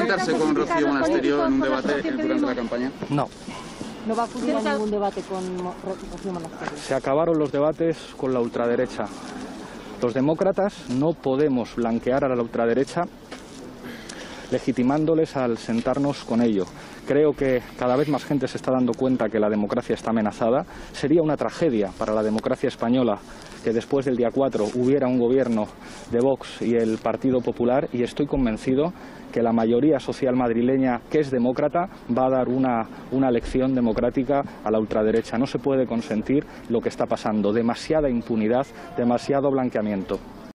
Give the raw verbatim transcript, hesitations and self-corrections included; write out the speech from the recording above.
sentarse con Rocío Monasterio en un debate durante la campaña? No. No va a acudir a ningún debate con Rocío Monasterio. Se acabaron los debates con la ultraderecha. Los demócratas no podemos blanquear a la ultraderecha legitimándoles al sentarnos con ello. Creo que cada vez más gente se está dando cuenta que la democracia está amenazada. Sería una tragedia para la democracia española que después del día cuatro hubiera un gobierno de Vox y el Partido Popular, y estoy convencido que la mayoría social madrileña que es demócrata va a dar una, una lección democrática a la ultraderecha. No se puede consentir lo que está pasando. Demasiada impunidad, demasiado blanqueamiento.